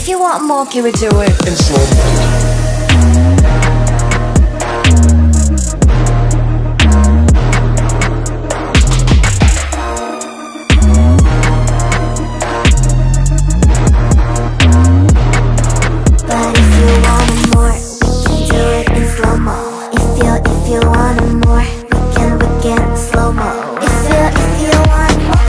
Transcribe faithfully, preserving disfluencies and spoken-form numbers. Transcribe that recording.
If you want more, can we do it in slow motion.